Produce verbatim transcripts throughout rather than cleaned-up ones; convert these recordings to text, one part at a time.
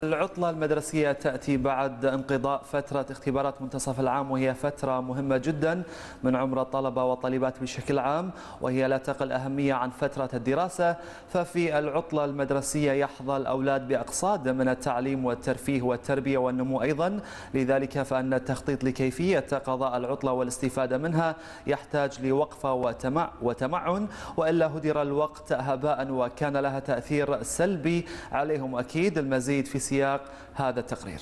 العطلة المدرسية تأتي بعد انقضاء فترة اختبارات منتصف العام، وهي فترة مهمة جدا من عمر الطلبة والطالبات بشكل عام، وهي لا تقل أهمية عن فترة الدراسة. ففي العطلة المدرسية يحظى الأولاد بأقصاد من التعليم والترفيه والتربية والنمو أيضا. لذلك فإن التخطيط لكيفية قضاء العطلة والاستفادة منها يحتاج لوقفة وتمع وتمعن، وإلا هدر الوقت هباء وكان لها تأثير سلبي عليهم أكيد. المزيد في سياق هذا التقرير.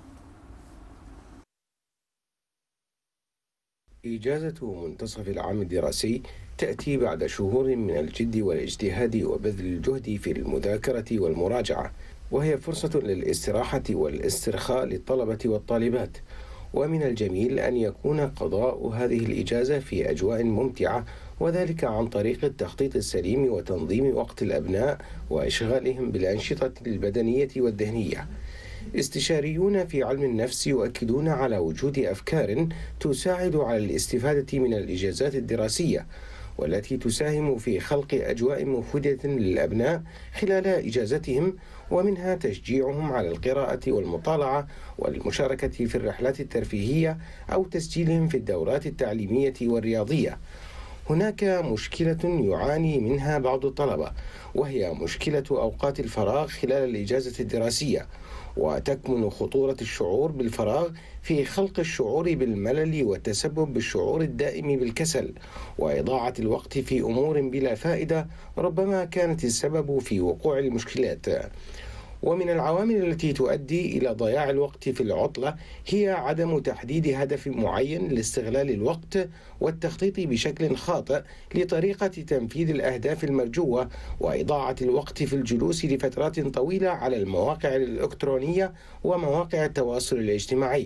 إجازة منتصف العام الدراسي تأتي بعد شهور من الجد والاجتهاد وبذل الجهد في المذاكرة والمراجعة، وهي فرصة للاستراحة والاسترخاء للطلبة والطالبات. ومن الجميل أن يكون قضاء هذه الإجازة في أجواء ممتعة، وذلك عن طريق التخطيط السليم وتنظيم وقت الأبناء وإشغالهم بالأنشطة البدنية والذهنية. استشاريون في علم النفس يؤكدون على وجود أفكار تساعد على الاستفادة من الإجازات الدراسية، والتي تساهم في خلق أجواء مفيدة للأبناء خلال إجازتهم، ومنها تشجيعهم على القراءة والمطالعة والمشاركة في الرحلات الترفيهية أو تسجيلهم في الدورات التعليمية والرياضية. هناك مشكلة يعاني منها بعض الطلبة، وهي مشكلة أوقات الفراغ خلال الإجازة الدراسية، وتكمن خطورة الشعور بالفراغ في خلق الشعور بالملل والتسبب بالشعور الدائم بالكسل وإضاعة الوقت في أمور بلا فائدة ربما كانت السبب في وقوع المشكلات. ومن العوامل التي تؤدي إلى ضياع الوقت في العطلة هي عدم تحديد هدف معين لاستغلال الوقت والتخطيط بشكل خاطئ لطريقة تنفيذ الأهداف المرجوة، وإضاعة الوقت في الجلوس لفترات طويلة على المواقع الإلكترونية ومواقع التواصل الاجتماعي.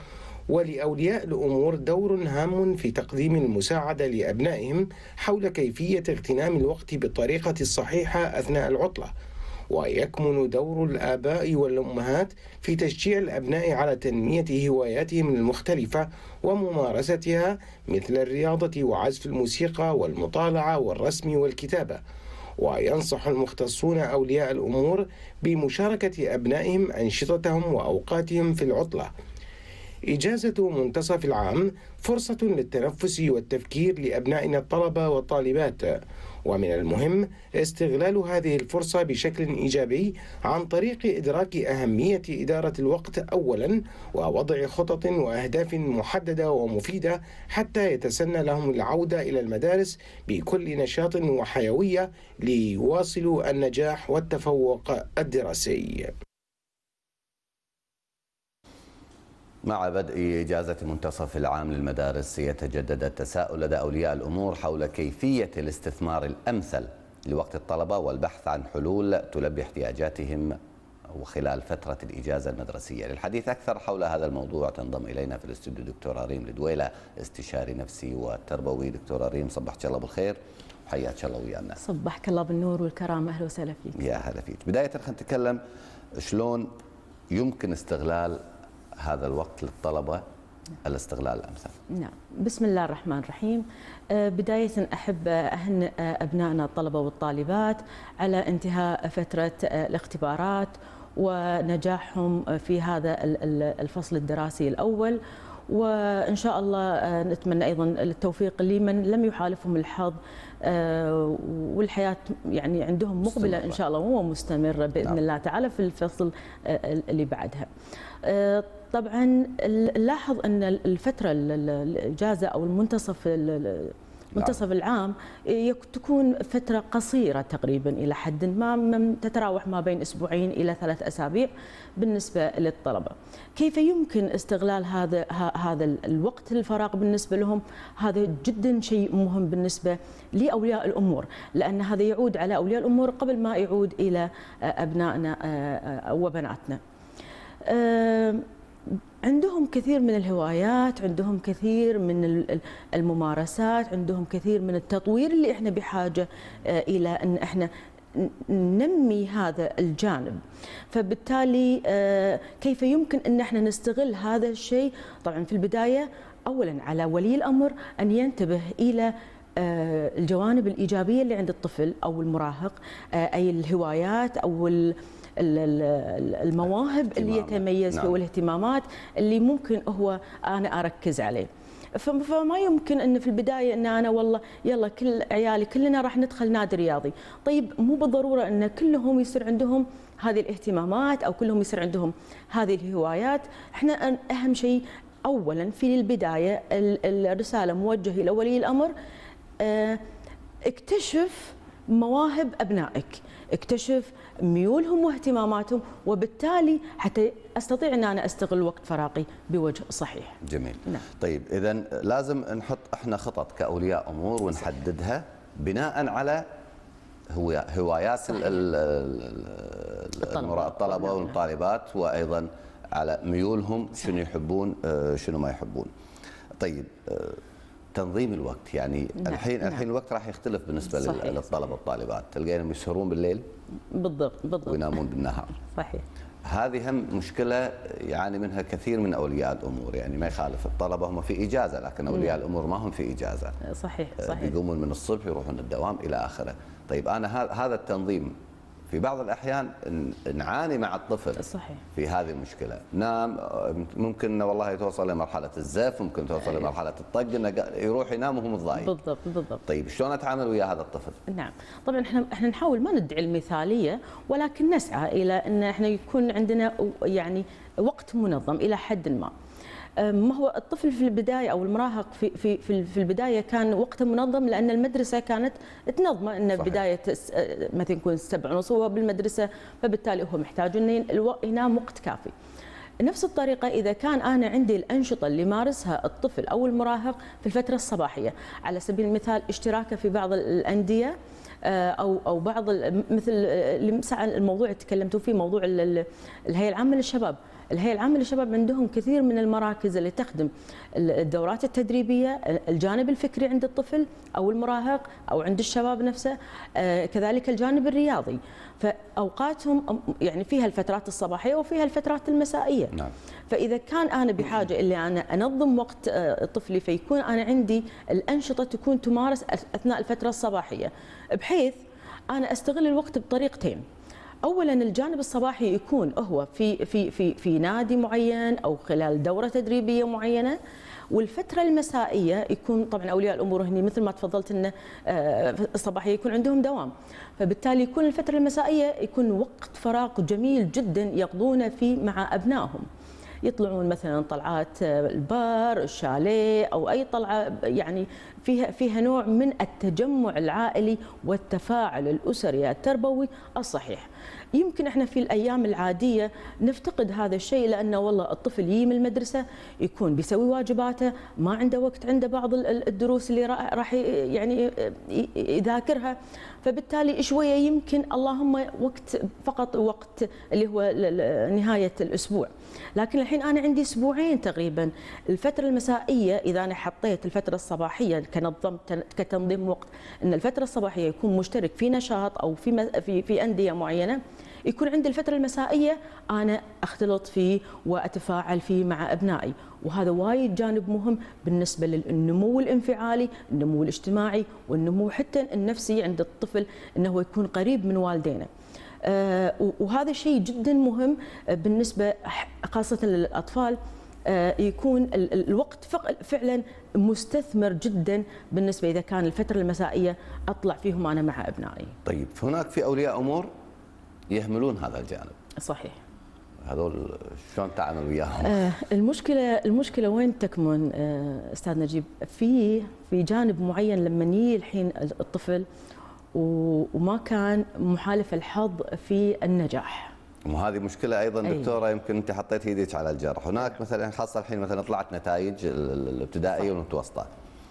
ولأولياء الأمور دور هام في تقديم المساعدة لأبنائهم حول كيفية اغتنام الوقت بالطريقة الصحيحة أثناء العطلة، ويكمن دور الآباء والأمهات في تشجيع الأبناء على تنمية هواياتهم المختلفة وممارستها مثل الرياضة وعزف الموسيقى والمطالعة والرسم والكتابة. وينصح المختصون أولياء الأمور بمشاركة أبنائهم أنشطتهم وأوقاتهم في العطلة. إجازة منتصف العام فرصة للتنفس والتفكير لأبنائنا الطلبة والطالبات، ومن المهم استغلال هذه الفرصة بشكل إيجابي عن طريق إدراك أهمية إدارة الوقت أولا، ووضع خطط وأهداف محددة ومفيدة حتى يتسنى لهم العودة إلى المدارس بكل نشاط وحيوية ليواصلوا النجاح والتفوق الدراسي. مع بدء إجازة منتصف العام للمدارس يتجدد التساؤل لدى أولياء الأمور حول كيفية الاستثمار الأمثل لوقت الطلبة والبحث عن حلول تلبي احتياجاتهم وخلال فترة الإجازة المدرسية. للحديث أكثر حول هذا الموضوع تنضم إلينا في الاستوديو دكتورة ريم لدويلة، استشاري نفسي وتربوي. دكتورة ريم، صبحك الله بالخير وحياك الله ويانا. صبحك الله بالنور والكرامة، أهلا وسهلا فيك. يا هلا فيك. بداية خلينا نتكلم شلون يمكن استغلال هذا الوقت للطلبة الاستغلال الأمثل. نعم، بسم الله الرحمن الرحيم. بداية أحب أهنئ أبنائنا الطلبة والطالبات على انتهاء فترة الاختبارات ونجاحهم في هذا الفصل الدراسي الأول، وإن شاء الله نتمنى أيضا التوفيق لمن لم يحالفهم الحظ والحياة يعني عندهم مقبلة إن شاء الله ومستمرة بإذن نعم. الله تعالى في الفصل اللي بعدها. طبعا نلاحظ أن الفترة الإجازة أو المنتصف منتصف العام تكون فترة قصيرة تقريبا إلى حد ما، تتراوح ما بين أسبوعين إلى ثلاث أسابيع بالنسبة للطلبة. كيف يمكن استغلال هذا هذا الوقت الفراغ بالنسبة لهم؟ هذا جدا شيء مهم بالنسبة لأولياء الأمور، لأن هذا يعود على أولياء الأمور قبل ما يعود إلى أبنائنا وبناتنا. عندهم كثير من الهوايات، عندهم كثير من الممارسات، عندهم كثير من التطوير اللي احنا بحاجة إلى أن احنا ننمي هذا الجانب. فبالتالي كيف يمكن أن احنا نستغل هذا الشيء؟ طبعا في البداية أولا على ولي الأمر أن ينتبه إلى الجوانب الإيجابية اللي عند الطفل أو المراهق، أي الهوايات أو المواهب اللي يتميز فيها والاهتمامات اللي ممكن هو انا اركز عليه. فما يمكن ان في البدايه ان انا والله يلا كل عيالي كلنا راح ندخل نادي رياضي، طيب مو بالضروره ان كلهم يصير عندهم هذه الاهتمامات او كلهم يصير عندهم هذه الهوايات. احنا اهم شيء اولا في البدايه الرساله موجهه الى ولي الامر، اكتشف مواهب ابنائك، اكتشف ميولهم واهتماماتهم، وبالتالي حتى استطيع ان انا استغل وقت فراغي بوجه صحيح. جميل. نعم. طيب اذا لازم نحط احنا خطط كاولياء امور ونحددها بناء على هو هوايات الطلبه والطالبات، وايضا على ميولهم شنو يحبون شنو ما يحبون. طيب تنظيم الوقت يعني نعم. الحين نعم. الحين الوقت راح يختلف بالنسبه صحيح. للطلبه والطالبات، تلقينهم يسهرون بالليل بالضبط بالضبط وينامون بالنهار. صحيح. هذه هم مشكله يعاني منها كثير من اولياء الامور، يعني ما يخالف الطلبه هم في اجازه لكن اولياء نعم. الامور ما هم في اجازه. صحيح صحيح. يقومون من الصبح يروحون الدوام الى اخره. طيب انا هذا التنظيم في بعض الأحيان نعاني مع الطفل صحيح. في هذه المشكلة، نام ممكن والله توصل لمرحلة الزف، ممكن توصل لمرحلة الطق انه يروح ينام وهو متضايق. بالضبط بالضبط. طيب شلون اتعامل ويا هذا الطفل؟ نعم، طبعا احنا احنا نحاول ما ندعي المثالية، ولكن نسعى إلى أن احنا يكون عندنا يعني وقت منظم إلى حد ما. ما هو الطفل في البدايه او المراهق في في في البدايه كان وقته منظم لان المدرسه كانت تنظمه ان صحيح. بدايه مثلا يكون سبع ونص هو بالمدرسه، فبالتالي هو محتاج انه ينام وقت كافي. نفس الطريقه اذا كان انا عندي الانشطه اللي يمارسها الطفل او المراهق في الفتره الصباحيه، على سبيل المثال اشتراكه في بعض الانديه او او بعض مثل الموضوع اللي تكلمتوا فيه، موضوع الهيئه العامه للشباب. الهيئة العامة للشباب عندهم كثير من المراكز اللي تخدم الدورات التدريبية، الجانب الفكري عند الطفل أو المراهق أو عند الشباب نفسه، كذلك الجانب الرياضي. فأوقاتهم يعني فيها الفترات الصباحية وفيها الفترات المسائية. نعم. فإذا كان أنا بحاجة اللي أنا أنظم وقت طفلي، فيكون أنا عندي الأنشطة تكون تمارس أثناء الفترة الصباحية، بحيث أنا أستغل الوقت بطريقتين. اولا الجانب الصباحي يكون هو في في في في نادي معين او خلال دوره تدريبيه معينه، والفتره المسائيه يكون طبعا اولياء الامور هني مثل ما تفضلت انه الصباحيه يكون عندهم دوام، فبالتالي يكون الفتره المسائيه يكون وقت فراغ جميل جدا يقضونه فيه مع ابنائهم. يطلعون مثلا طلعات البار، الشاليه، او اي طلعه يعني فيها فيها نوع من التجمع العائلي والتفاعل الاسري التربوي الصحيح. يمكن احنا في الايام العاديه نفتقد هذا الشيء، لانه والله الطفل يجي من المدرسه يكون بيسوي واجباته، ما عنده وقت، عنده بعض الدروس اللي راح يعني يذاكرها، فبالتالي شويه يمكن اللهم وقت فقط وقت اللي هو نهايه الاسبوع. لكن الحين انا عندي اسبوعين تقريبا، الفتره المسائيه اذا انا حطيت الفتره الصباحيه كنظمت كتنظيم وقت ان الفتره الصباحيه يكون مشترك في نشاط او في في في انديه معينه، يكون عندي الفتره المسائيه انا اختلط فيه واتفاعل فيه مع ابنائي، وهذا وايد جانب مهم بالنسبه للنمو الانفعالي، النمو الاجتماعي، والنمو حتى النفسي عند الطفل انه يكون قريب من والدينه. آه وهذا شيء جدا مهم بالنسبه خاصه للاطفال، آه يكون الوقت فعلا مستثمر جدا بالنسبه اذا كان الفتره المسائيه اطلع فيهم انا مع ابنائي. طيب هناك في اولياء امور يهملون هذا الجانب. صحيح. هذول شلون تعامل وياهم؟ آه المشكله المشكله وين تكمن آه استاذ نجيب؟ في في جانب معين لما يجي الحين الطفل وما كان محالف الحظ في النجاح. وهذه مشكله ايضا دكتوره، يمكن انت حطيت ايدك على الجرح. هناك مثلا خاصه الحين مثلا طلعت نتائج الابتدائيه والمتوسطه.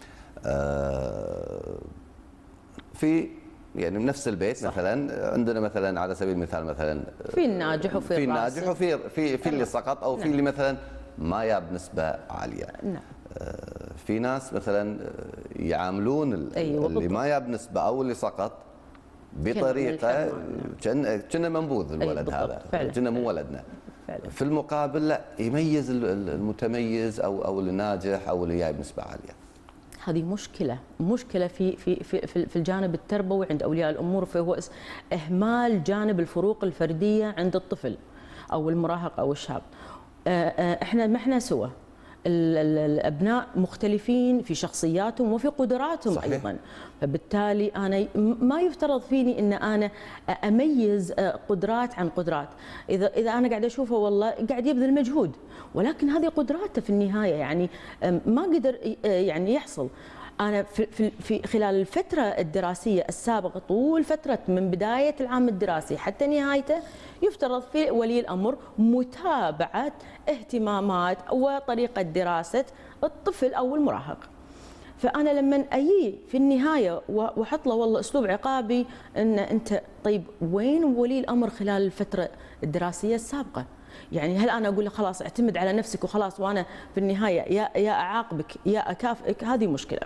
آه في يعني بنفس البيت صح. مثلا عندنا مثلا على سبيل المثال مثلا في الناجح وفي في الناجح وفي في في اللي سقط او في اللي مثلا ما جاب نسبه عاليه. نعم. في ناس مثلا يعاملون أيوة اللي ما جاب نسبه او اللي سقط بطريقه كأنه كأنه منبوذ الولد. أيوة هذا كأنه مو ولدنا فعلا. في المقابل لا، يميز المتميز او او الناجح او اللي جايب نسبه عاليه. هذه مشكلة مشكلة في في في في الجانب التربوي عند أولياء الأمور، فهو إهمال جانب الفروق الفردية عند الطفل أو المراهق أو الشاب. إحنا ما إحنا سوا، الأبناء مختلفين في شخصياتهم وفي قدراتهم صحيح. أيضا، فبالتالي أنا ما يفترض فيني أن أنا أميز قدرات عن قدرات. إذا إذا أنا قاعد أشوفه والله قاعد يبذل مجهود، ولكن هذه قدراته في النهاية، يعني ما قدر يعني يحصل. أنا في في خلال الفترة الدراسية السابقة، طول فترة من بداية العام الدراسي حتى نهايته، يفترض في ولي الأمر متابعة اهتمامات وطريقة دراسة الطفل أو المراهق. فأنا لما أجي في النهاية وأحط له والله أسلوب عقابي، أن أنت طيب وين ولي الأمر خلال الفترة الدراسية السابقة؟ يعني هل أنا أقول له خلاص اعتمد على نفسك وخلاص، وأنا في النهاية يا يا أعاقبك يا أكافئك؟ هذه مشكلة.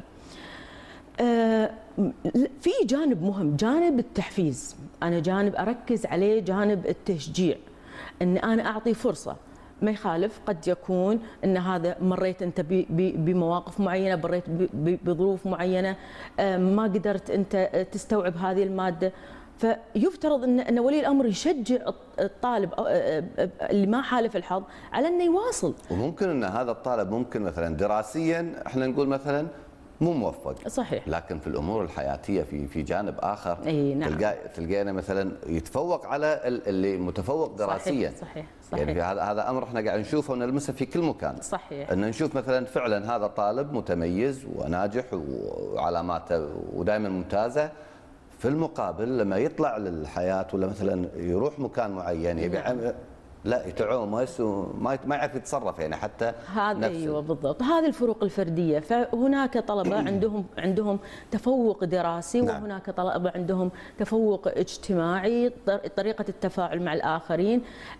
آه في جانب مهم، جانب التحفيز. أنا جانب أركز عليه، جانب التشجيع، أن أنا أعطي فرصة. ما يخالف قد يكون أن هذا مريت أنت بمواقف معينة، مريت بظروف معينة، آه ما قدرت أنت تستوعب هذه المادة، فيفترض ان ان ولي الامر يشجع الطالب اللي ما حالف الحظ على انه يواصل. وممكن ان هذا الطالب ممكن مثلا دراسيا احنا نقول مثلا مو موفق، صحيح، لكن في الامور الحياتيه في في جانب اخر اي نعم، تلقى تلقينا مثلا يتفوق على اللي متفوق دراسيا. صحيح صحيح, صحيح. يعني هذا هذا امر احنا قاعد نشوفه ونلمسه في كل مكان. صحيح، ان نشوف مثلا فعلا هذا الطالب متميز وناجح وعلاماته ودائما ممتازه، في المقابل لما يطلع للحياه ولا مثلا يروح مكان معين يبي لا يتعومس وما ما يعرف يتصرف، يعني حتى هذا ايوه بالضبط، هذه الفروق الفرديه. فهناك طلبه عندهم عندهم تفوق دراسي، نعم. وهناك طلبه عندهم تفوق اجتماعي، طريقه التفاعل مع الاخرين.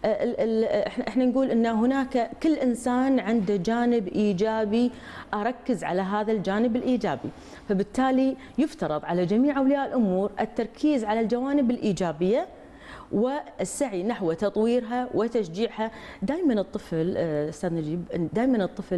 احنا احنا نقول ان هناك كل انسان عنده جانب ايجابي، اركز على هذا الجانب الايجابي. فبالتالي يفترض على جميع اولياء الامور التركيز على الجوانب الايجابيه والسعي نحو تطويرها وتشجيعها. دائما الطفل استاذ نجيب، دائما الطفل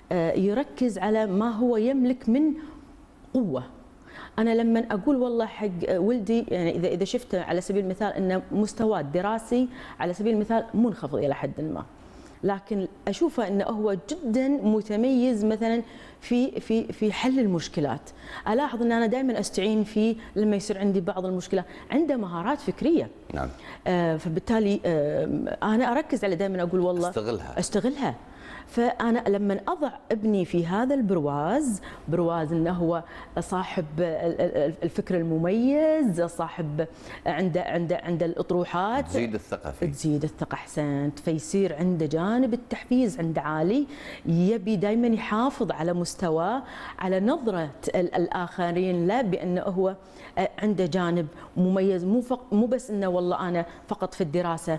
يركز على ما هو يملك من قوه. انا لما اقول والله حق ولدي، يعني اذا اذا شفت على سبيل المثال ان مستواه الدراسي على سبيل المثال منخفض الى حد ما، لكن اشوفه انه هو جدا متميز مثلا في في في حل المشكلات، الاحظ ان انا دائما استعين فيه لما يصير عندي بعض المشكلات، عنده مهارات فكريه. نعم. آه فبالتالي آه انا اركز على دائما اقول والله استغلها استغلها. فأنا لما أضع ابني في هذا البرواز، برواز أنه هو صاحب الفكر المميز، صاحب عنده عنده عنده الأطروحات، تزيد الثقة فيه، تزيد الثقة، أحسنت، فيصير عنده جانب التحفيز عنده عالي، يبي دائما يحافظ على مستواه، على نظرة الآخرين له بأنه هو عنده جانب مميز، مو مو بس انه والله انا فقط في الدراسه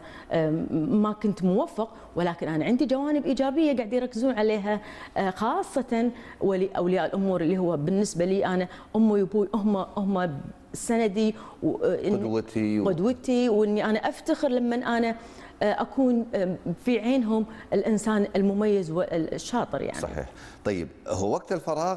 ما كنت موفق، ولكن انا عندي جوانب ايجابيه قاعد يركزون عليها، خاصه ولي اولياء الامور اللي هو بالنسبه لي انا امي وابوي، هم هم سندي وقدوتي قدوتي، واني انا افتخر لما انا اكون في عينهم الانسان المميز والشاطر يعني. صحيح. طيب هو وقت الفراغ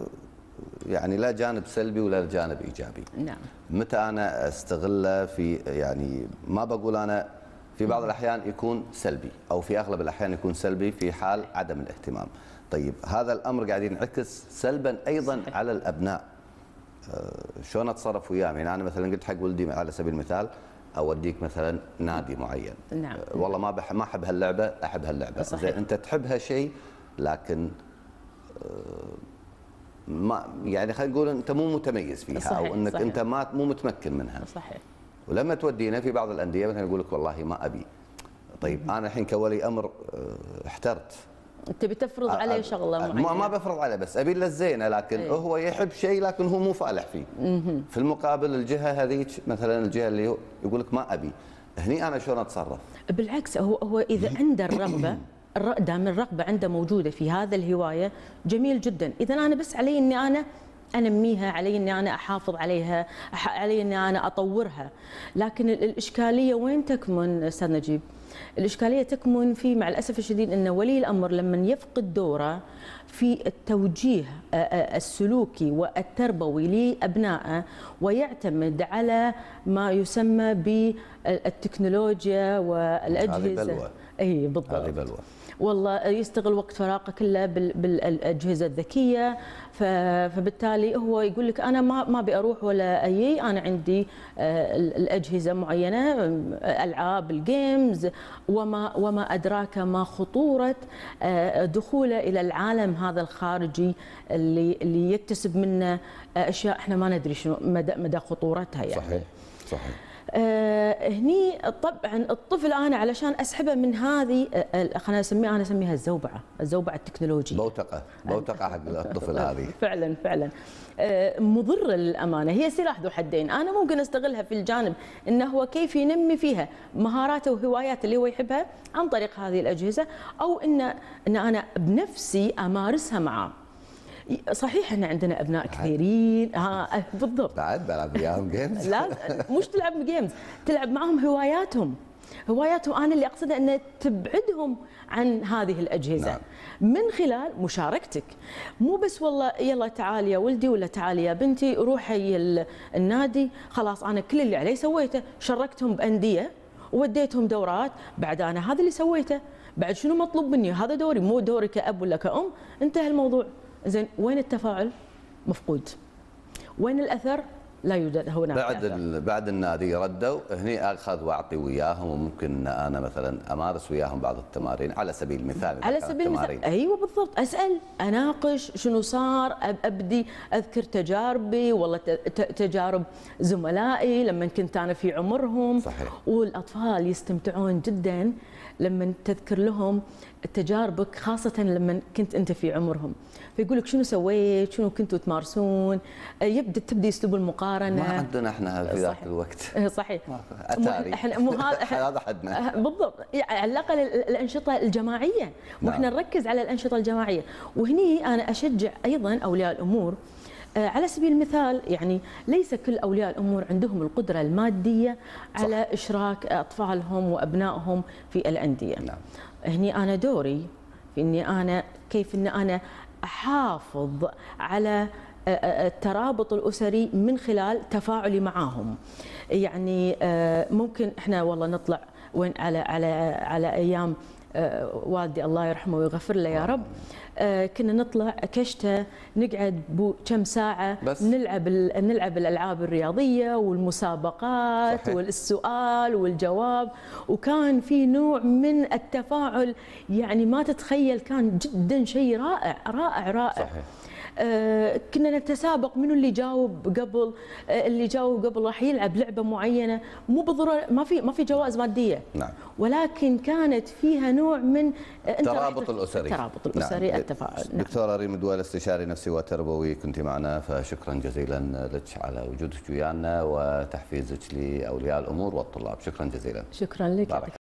يعني لا جانب سلبي ولا جانب ايجابي. نعم. متى انا استغله في، يعني ما بقول انا في بعض الاحيان يكون سلبي او في اغلب الاحيان يكون سلبي في حال عدم الاهتمام. طيب هذا الامر قاعد ينعكس سلبا ايضا صحيح. على الابناء. أه شلون اتصرف وياهم؟ يعني انا مثلا قلت حق ولدي على سبيل المثال اوديك مثلا نادي معين. نعم. أه والله ما بح ما احب هاللعبه، احب هاللعبه. زين انت تحبها شيء لكن أه ما يعني خلينا نقول انت مو متميز فيها صحيح او انك صحيح. انت ما مو متمكن منها. صحيح. ولما تودينا في بعض الانديه مثلا يقول لك والله ما ابي. طيب انا الحين كولي امر احترت، تبي تفرض عليه شغله معينه. ما بفرض عليه، بس ابي له الزينه، لكن أيه. هو يحب شيء لكن هو مو فالح فيه. مم. في المقابل الجهه هذيك مثلا الجهه اللي يقول لك ما ابي، هني انا شلون اتصرف؟ بالعكس، هو هو اذا عنده الرغبه، دام الرغبه عنده موجوده في هذا الهوايه جميل جدا. اذا انا بس علي اني انا انميها، علي اني انا احافظ عليها، علي اني انا اطورها. لكن الاشكاليه وين تكمن استاذ نجيب؟ الإشكالية تكمن في مع الأسف الشديد أن ولي الأمر لما يفقد دوره في التوجيه السلوكي والتربوي لأبنائه ويعتمد على ما يسمى بالتكنولوجيا والأجهزة. هذه بلوى. أي بالضبط. هذه بلوى. والله يستغل وقت فراغه كله بالاجهزه الذكيه، فبالتالي هو يقول لك انا ما ما ابي اروح ولا اي، انا عندي الاجهزه معينه، العاب الجيمز، وما وما ادراك ما خطوره دخوله الى العالم هذا الخارجي اللي اللي يكتسب منه اشياء احنا ما ندري شنو مدى مدى خطورتها يعني. صحيح صحيح. آه هني طبعا الطفل انا علشان اسحبه من هذه آه خلينا نسميها انا اسميها الزوبعه، الزوبعه التكنولوجيه. بوتقه، بوتقه حق الطفل هذه. فعلا فعلا آه مضره للامانه، هي سلاح ذو حدين، انا ممكن استغلها في الجانب انه هو كيف ينمي فيها مهاراته وهواياته اللي هو يحبها عن طريق هذه الاجهزه، او ان ان انا بنفسي امارسها معاه. صحيح ان عندنا ابناء كثيرين ها بالضبط بعد بلعب وياهم جيمز. لا مش تلعب جيمز، تلعب معهم هواياتهم، هواياتهم انا اللي اقصده ان تبعدهم عن هذه الاجهزه. نعم. من خلال مشاركتك، مو بس والله يلا تعالي يا ولدي ولا تعالي يا بنتي روحي النادي، خلاص انا كل اللي علي سويته شاركتهم بانديه ووديتهم دورات، بعد انا هذا اللي سويته، بعد شنو مطلوب مني؟ هذا دوري، مو دوري كأب ولا كأم، انتهى الموضوع. زين وين التفاعل؟ مفقود. وين الاثر؟ لا يوجد هناك. بعد بعد النادي ردوا هني اخذ واعطي وياهم، وممكن انا مثلا امارس وياهم بعض التمارين على سبيل المثال. على سبيل المثال ايوه بالضبط، اسال اناقش شنو صار، ابدي اذكر تجاربي والله تجارب زملائي لما كنت انا في عمرهم. صحيح. والاطفال يستمتعون جدا لما تذكر لهم تجاربك، خاصة لما كنت أنت في عمرهم، فيقول لك شنو سويت، شنو كنتوا تمارسون، يبدأ تبدي أسلوب المقارنة. ما عندنا احنا في ذاك الوقت. صحيح. أتاري. احنا مو هذا حدنا. بالضبط، على الأقل الأنشطة الجماعية، وإحنا نعم. نركز على الأنشطة الجماعية، وهني أنا أشجع أيضا أولياء الأمور. على سبيل المثال يعني ليس كل أولياء الأمور عندهم القدرة المادية على صح. إشراك أطفالهم وأبنائهم في الأندية. نعم. هني أنا دوري في إني أنا كيف إن أنا أحافظ على الترابط الأسري من خلال تفاعلي معهم. يعني ممكن إحنا والله نطلع وين على على على أيام والدي الله يرحمه ويغفر له يا رب، كنا نطلع كشته نقعد كم ساعه بس. نلعب نلعب الالعاب الرياضيه والمسابقات. صحيح. والسؤال والجواب، وكان في نوع من التفاعل يعني ما تتخيل، كان جدا شيء رائع رائع رائع. صحيح. آه كنا نتسابق منو اللي جاوب قبل، آه اللي جاوب قبل راح يلعب لعبه معينه، مو بالضروره ما في ما في جوائز ماديه. نعم. ولكن كانت فيها نوع من الترابط الاسري. الترابط الاسري. نعم. التفاعل. نعم. دكتوره ريم دوال، استشاري نفسي وتربوي، كنت معنا، فشكرا جزيلا لك على وجودك ويانا وتحفيزك لاولياء الامور والطلاب. شكرا جزيلا. شكرا لك.